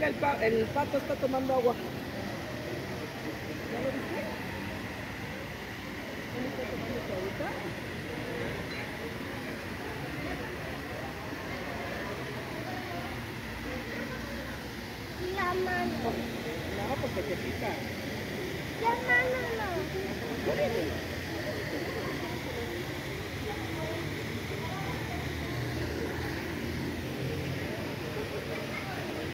Mira, el pato está tomando agua. ¿Ya lo viste? ¿Cómo está tomando su agüita? La mano. No, porque te pica. La mano no. ¿Qué viene?